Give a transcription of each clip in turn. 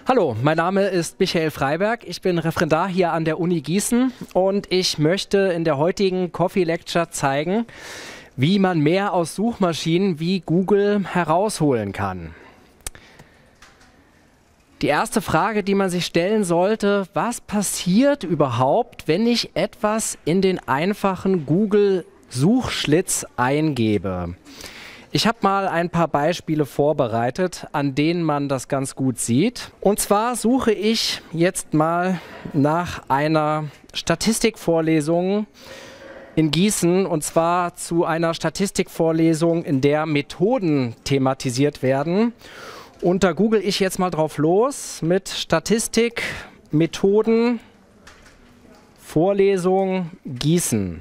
Hallo, mein Name ist Michael Freiberg. Ich bin Referendar hier an der Uni Gießen und ich möchte in der heutigen Coffee Lecture zeigen, wie man mehr aus Suchmaschinen wie Google herausholen kann. Die erste Frage, die man sich stellen sollte: Was passiert überhaupt, wenn ich etwas in den einfachen Google-Suchschlitz eingebe? Ich habe mal ein paar Beispiele vorbereitet, an denen man das ganz gut sieht. Und zwar suche ich jetzt mal nach einer Statistikvorlesung in Gießen, und zwar zu einer Statistikvorlesung, in der Methoden thematisiert werden. Und da google ich jetzt mal drauf los mit Statistik, Methoden, Vorlesung Gießen.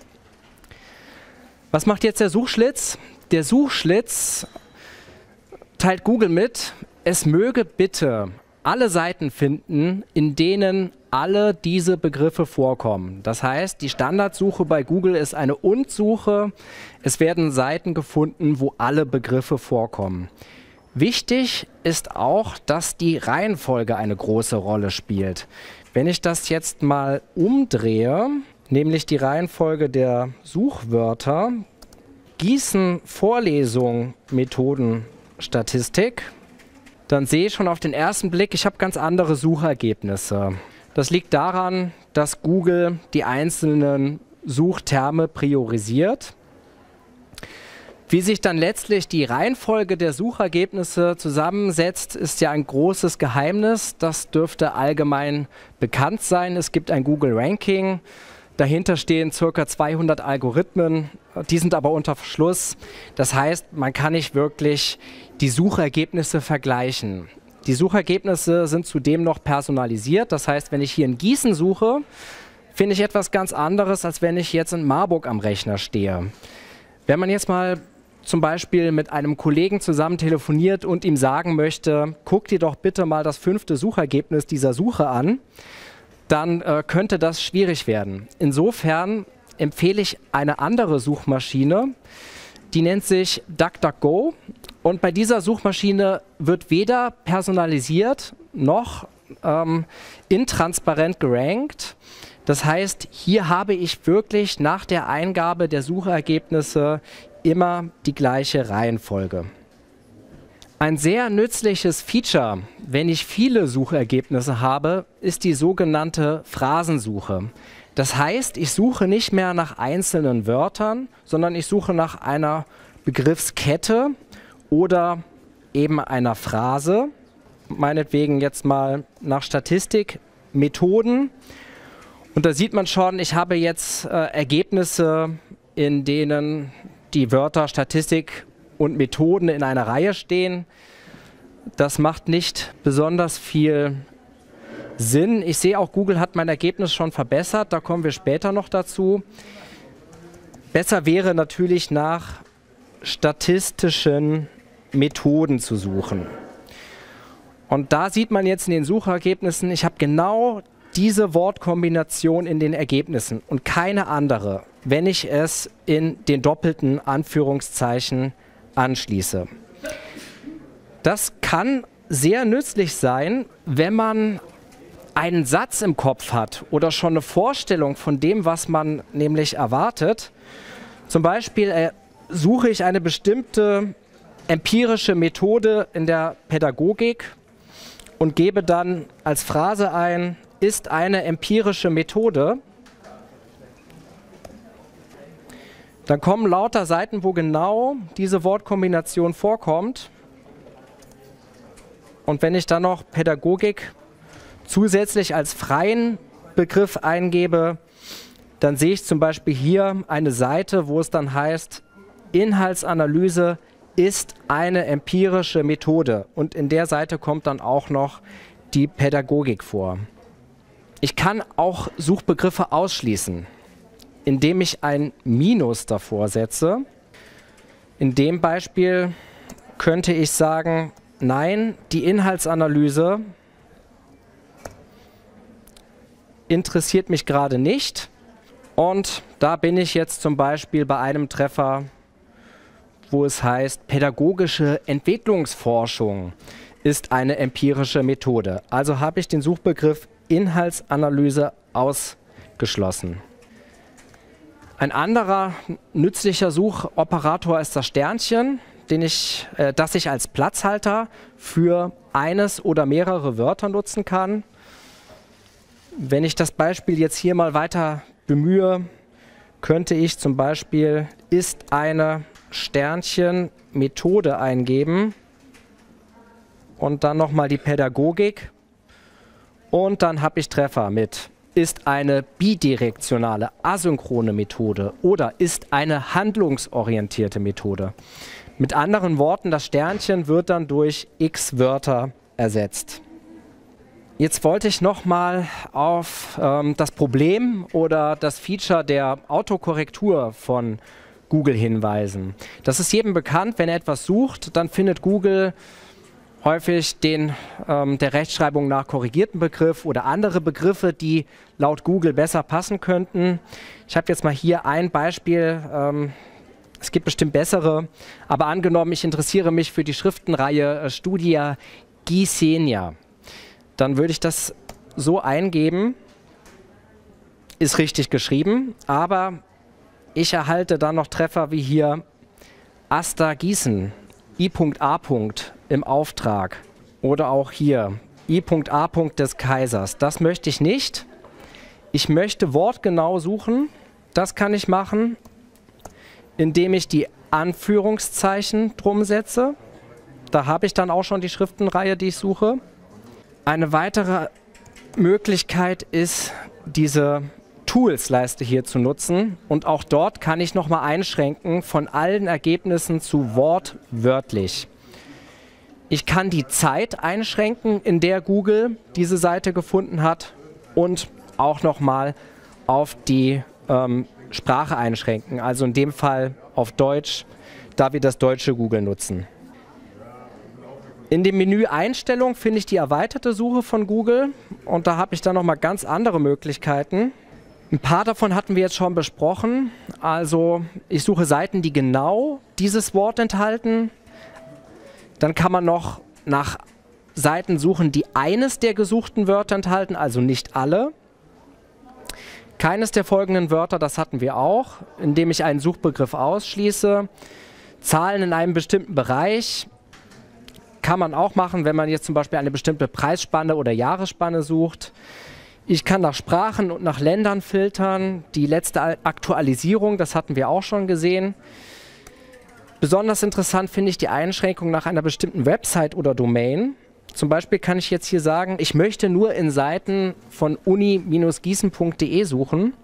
Was macht jetzt der Suchschlitz? Der Suchschlitz teilt Google mit, es möge bitte alle Seiten finden, in denen alle diese Begriffe vorkommen. Das heißt, die Standardsuche bei Google ist eine Und-Suche. Es werden Seiten gefunden, wo alle Begriffe vorkommen. Wichtig ist auch, dass die Reihenfolge eine große Rolle spielt. Wenn ich das jetzt mal umdrehe, nämlich die Reihenfolge der Suchwörter, Gießen, Vorlesung, Methoden, Statistik, dann sehe ich schon auf den ersten Blick, ich habe ganz andere Suchergebnisse. Das liegt daran, dass Google die einzelnen Suchterme priorisiert. Wie sich dann letztlich die Reihenfolge der Suchergebnisse zusammensetzt, ist ja ein großes Geheimnis. Das dürfte allgemein bekannt sein. Es gibt ein Google-Ranking. Dahinter stehen ca. 200 Algorithmen, die sind aber unter Verschluss. Das heißt, man kann nicht wirklich die Suchergebnisse vergleichen. Die Suchergebnisse sind zudem noch personalisiert. Das heißt, wenn ich hier in Gießen suche, finde ich etwas ganz anderes, als wenn ich jetzt in Marburg am Rechner stehe. Wenn man jetzt mal zum Beispiel mit einem Kollegen zusammen telefoniert und ihm sagen möchte, guck dir doch bitte mal das 5. Suchergebnis dieser Suche an, dann könnte das schwierig werden. Insofern empfehle ich eine andere Suchmaschine, die nennt sich DuckDuckGo. Und bei dieser Suchmaschine wird weder personalisiert noch intransparent gerankt. Das heißt, hier habe ich wirklich nach der Eingabe der Suchergebnisse immer die gleiche Reihenfolge. Ein sehr nützliches Feature, wenn ich viele Suchergebnisse habe, ist die sogenannte Phrasensuche. Das heißt, ich suche nicht mehr nach einzelnen Wörtern, sondern ich suche nach einer Begriffskette oder eben einer Phrase. Meinetwegen jetzt mal nach Statistik, Methoden. Und da sieht man schon, ich habe jetzt Ergebnisse, in denen die Wörter Statistik und Methoden in einer Reihe stehen. Das macht nicht besonders viel Sinn. Ich sehe auch, Google hat mein Ergebnis schon verbessert, da kommen wir später noch dazu. Besser wäre natürlich nach statistischen Methoden zu suchen. Und da sieht man jetzt in den Suchergebnissen, ich habe genau diese Wortkombination in den Ergebnissen und keine andere, wenn ich es in den doppelten Anführungszeichen anschließe. Das kann sehr nützlich sein, wenn man einen Satz im Kopf hat oder schon eine Vorstellung von dem, was man nämlich erwartet. Zum Beispiel suche ich eine bestimmte empirische Methode in der Pädagogik und gebe dann als Phrase ein, ist eine empirische Methode. Dann kommen lauter Seiten, wo genau diese Wortkombination vorkommt. Und wenn ich dann noch Pädagogik zusätzlich als freien Begriff eingebe, dann sehe ich zum Beispiel hier eine Seite, wo es dann heißt, Inhaltsanalyse ist eine empirische Methode. Und in der Seite kommt dann auch noch die Pädagogik vor. Ich kann auch Suchbegriffe ausschließen, indem ich ein Minus davor setze. In dem Beispiel könnte ich sagen, nein, die Inhaltsanalyse interessiert mich gerade nicht. Und da bin ich jetzt zum Beispiel bei einem Treffer, wo es heißt, pädagogische Entwicklungsforschung ist eine empirische Methode. Also habe ich den Suchbegriff Inhaltsanalyse ausgeschlossen. Ein anderer nützlicher Suchoperator ist das Sternchen, das ich als Platzhalter für eines oder mehrere Wörter nutzen kann. Wenn ich das Beispiel jetzt hier mal weiter bemühe, könnte ich zum Beispiel ist eine Sternchen Methode eingeben und dann nochmal die Pädagogik und dann habe ich Treffer mit ist eine bidirektionale, asynchrone Methode oder ist eine handlungsorientierte Methode. Mit anderen Worten, das Sternchen wird dann durch x Wörter ersetzt. Jetzt wollte ich nochmal auf das Problem oder das Feature der Autokorrektur von Google hinweisen. Das ist jedem bekannt, wenn er etwas sucht, dann findet Google häufig den der Rechtschreibung nach korrigierten Begriff oder andere Begriffe, die laut Google besser passen könnten. Ich habe jetzt mal hier ein Beispiel, es gibt bestimmt bessere, aber angenommen, ich interessiere mich für die Schriftenreihe Studia Gisenia. Dann würde ich das so eingeben, ist richtig geschrieben, aber ich erhalte dann noch Treffer wie hier Asta Gießen, I.A. im Auftrag oder auch hier I.A. des Kaisers. Das möchte ich nicht. Ich möchte wortgenau suchen. Das kann ich machen, indem ich die Anführungszeichen drum setze. Da habe ich dann auch schon die Schriftenreihe, die ich suche. Eine weitere Möglichkeit ist, diese Tools-Leiste hier zu nutzen. Und auch dort kann ich nochmal einschränken von allen Ergebnissen zu wortwörtlich. Ich kann die Zeit einschränken, in der Google diese Seite gefunden hat und auch nochmal auf die Sprache einschränken. Also in dem Fall auf Deutsch, da wir das deutsche Google nutzen. In dem Menü Einstellung finde ich die erweiterte Suche von Google und da habe ich dann nochmal ganz andere Möglichkeiten. Ein paar davon hatten wir jetzt schon besprochen. Also ich suche Seiten, die genau dieses Wort enthalten. Dann kann man noch nach Seiten suchen, die eines der gesuchten Wörter enthalten, also nicht alle. Keines der folgenden Wörter, das hatten wir auch, indem ich einen Suchbegriff ausschließe. Zahlen in einem bestimmten Bereich kann man auch machen, wenn man jetzt zum Beispiel eine bestimmte Preisspanne oder Jahresspanne sucht. Ich kann nach Sprachen und nach Ländern filtern. Die letzte Aktualisierung, das hatten wir auch schon gesehen. Besonders interessant finde ich die Einschränkung nach einer bestimmten Website oder Domain. Zum Beispiel kann ich jetzt hier sagen, ich möchte nur in Seiten von uni-gießen.de suchen.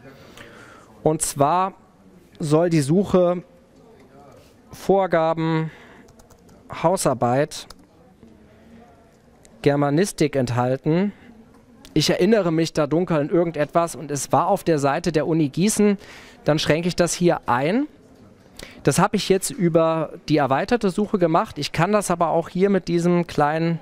Und zwar soll die Suche Vorgaben, Hausarbeit, Germanistik enthalten. Ich erinnere mich da dunkel an irgendetwas und es war auf der Seite der Uni Gießen. Dann schränke ich das hier ein. Das habe ich jetzt über die erweiterte Suche gemacht. Ich kann das aber auch hier mit diesem kleinen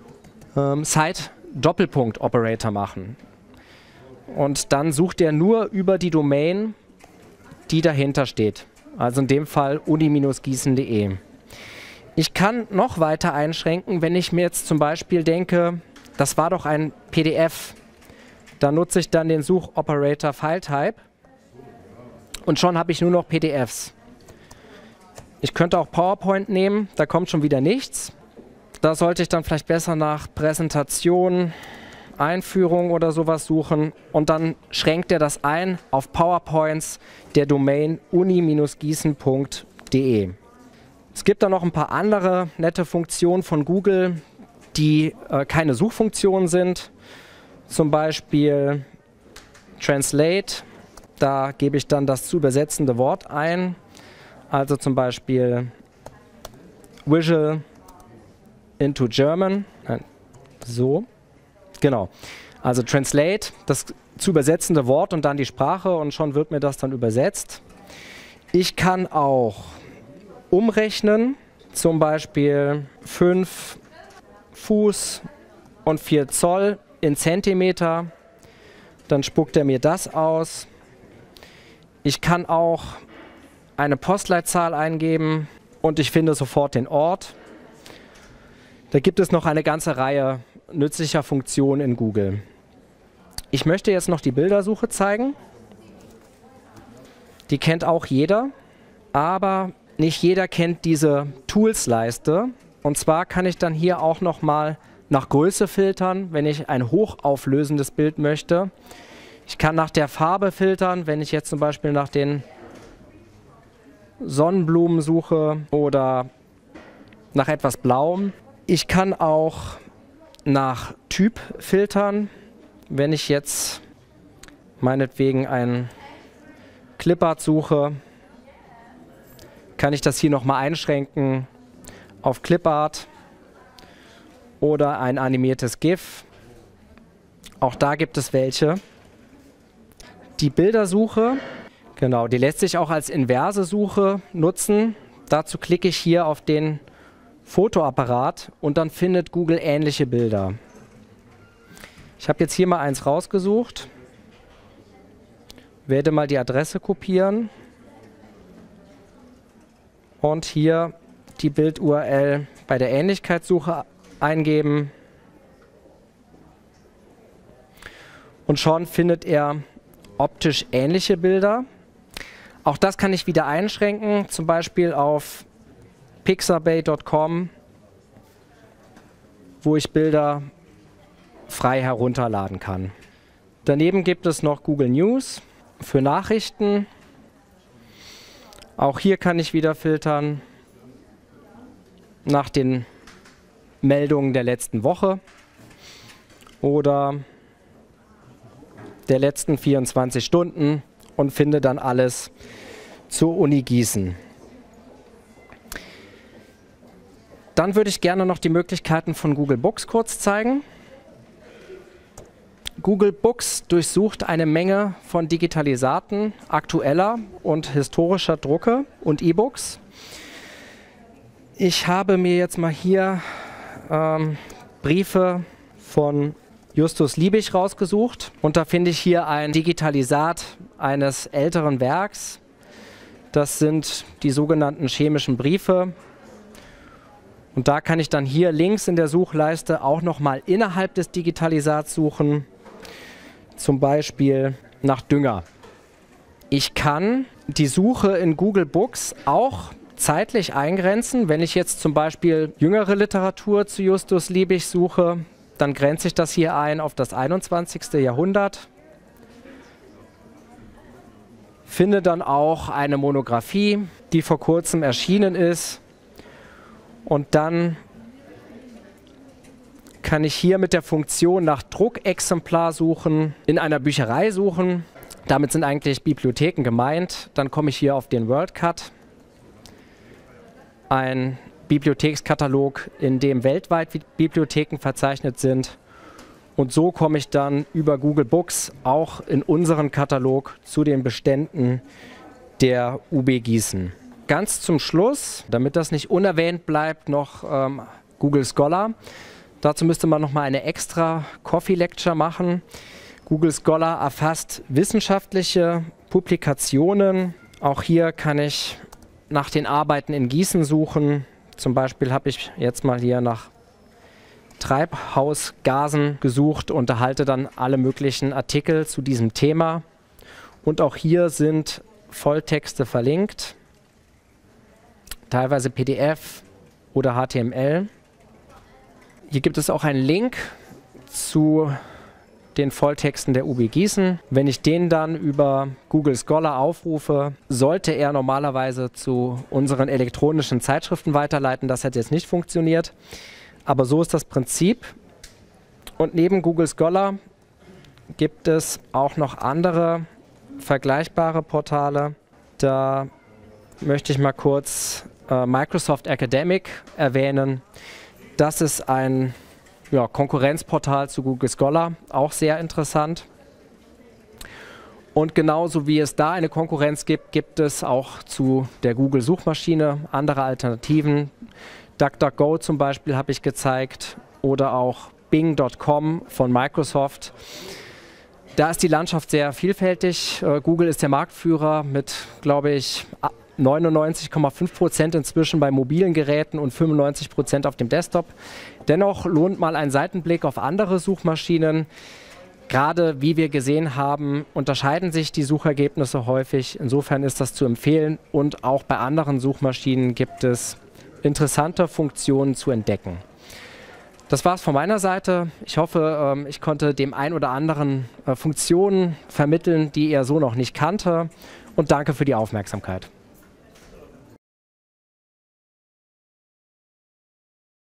Site-Doppelpunkt-Operator machen. Und dann sucht er nur über die Domain, die dahinter steht. Also in dem Fall uni-gießen.de. Ich kann noch weiter einschränken, wenn ich mir jetzt zum Beispiel denke, das war doch ein PDF. Da nutze ich dann den Suchoperator FileType und schon habe ich nur noch PDFs. Ich könnte auch PowerPoint nehmen, da kommt schon wieder nichts. Da sollte ich dann vielleicht besser nach Präsentation, Einführung oder sowas suchen und dann schränkt er das ein auf PowerPoints der Domain uni-gießen.de. Es gibt da noch ein paar andere nette Funktionen von Google, die keine Suchfunktionen sind. Zum Beispiel Translate, da gebe ich dann das zu übersetzende Wort ein. Also zum Beispiel Visual into German. So, genau. Also Translate, das zu übersetzende Wort und dann die Sprache und schon wird mir das dann übersetzt. Ich kann auch umrechnen, zum Beispiel 5 Fuß und 4 Zoll in Zentimeter. Dann spuckt er mir das aus. Ich kann auch eine Postleitzahl eingeben und ich finde sofort den Ort. Da gibt es noch eine ganze Reihe nützlicher Funktionen in Google. Ich möchte jetzt noch die Bildersuche zeigen. Die kennt auch jeder, aber nicht jeder kennt diese Tools-Leiste. Und zwar kann ich dann hier auch noch mal nach Größe filtern, wenn ich ein hochauflösendes Bild möchte. Ich kann nach der Farbe filtern, wenn ich jetzt zum Beispiel nach den Sonnenblumen suche oder nach etwas Blauem. Ich kann auch nach Typ filtern, wenn ich jetzt meinetwegen ein Clipart suche, kann ich das hier nochmal einschränken auf Clipart oder ein animiertes GIF. Auch da gibt es welche. Die Bildersuche, genau, die lässt sich auch als inverse Suche nutzen. Dazu klicke ich hier auf den Fotoapparat und dann findet Google ähnliche Bilder. Ich habe jetzt hier mal eins rausgesucht, werde mal die Adresse kopieren und hier die Bild-URL bei der Ähnlichkeitssuche eingeben und schon findet er optisch ähnliche Bilder. Auch das kann ich wieder einschränken, zum Beispiel auf pixabay.com, wo ich Bilder frei herunterladen kann. Daneben gibt es noch Google News für Nachrichten. Auch hier kann ich wieder filtern nach den Meldungen der letzten Woche oder der letzten 24 Stunden und finde dann alles zur Uni Gießen. Dann würde ich gerne noch die Möglichkeiten von Google Books kurz zeigen. Google Books durchsucht eine Menge von Digitalisaten aktueller und historischer Drucke und E-Books. Ich habe mir jetzt mal hier Briefe von Justus Liebig rausgesucht und da finde ich hier ein Digitalisat eines älteren Werks. Das sind die sogenannten chemischen Briefe. Und da kann ich dann hier links in der Suchleiste auch nochmal innerhalb des Digitalisats suchen, zum Beispiel nach Dünger. Ich kann die Suche in Google Books auch zeitlich eingrenzen. Wenn ich jetzt zum Beispiel jüngere Literatur zu Justus Liebig suche, dann grenze ich das hier ein auf das 21. Jahrhundert. Finde dann auch eine Monographie, die vor kurzem erschienen ist. Und dann kann ich hier mit der Funktion nach Druckexemplar suchen, in einer Bücherei suchen. Damit sind eigentlich Bibliotheken gemeint. Dann komme ich hier auf den WorldCat, ein Bibliothekskatalog, in dem weltweit Bibliotheken verzeichnet sind. Und so komme ich dann über Google Books auch in unseren Katalog zu den Beständen der UB Gießen. Ganz zum Schluss, damit das nicht unerwähnt bleibt, noch Google Scholar. Dazu müsste man nochmal eine extra Coffee Lecture machen. Google Scholar erfasst wissenschaftliche Publikationen. Auch hier kann ich nach den Arbeiten in Gießen suchen. Zum Beispiel habe ich jetzt mal hier nach Treibhausgasen gesucht und erhalte dann alle möglichen Artikel zu diesem Thema. Und auch hier sind Volltexte verlinkt, teilweise PDF oder HTML. Hier gibt es auch einen Link zu den Volltexten der UB Gießen. Wenn ich den dann über Google Scholar aufrufe, sollte er normalerweise zu unseren elektronischen Zeitschriften weiterleiten. Das hat jetzt nicht funktioniert, aber so ist das Prinzip. Und neben Google Scholar gibt es auch noch andere vergleichbare Portale. Da möchte ich mal kurz Microsoft Academic erwähnen. Das ist ein Konkurrenzportal zu Google Scholar, auch sehr interessant. Und genauso wie es da eine Konkurrenz gibt, gibt es auch zu der Google-Suchmaschine andere Alternativen. DuckDuckGo zum Beispiel habe ich gezeigt oder auch Bing.com von Microsoft. Da ist die Landschaft sehr vielfältig. Google ist der Marktführer mit, glaube ich, 99,5% inzwischen bei mobilen Geräten und 95% auf dem Desktop. Dennoch lohnt mal ein Seitenblick auf andere Suchmaschinen. Gerade wie wir gesehen haben, unterscheiden sich die Suchergebnisse häufig. Insofern ist das zu empfehlen und auch bei anderen Suchmaschinen gibt es interessante Funktionen zu entdecken. Das war es von meiner Seite. Ich hoffe, ich konnte dem ein oder anderen Funktionen vermitteln, die ihr so noch nicht kannte. Und danke für die Aufmerksamkeit.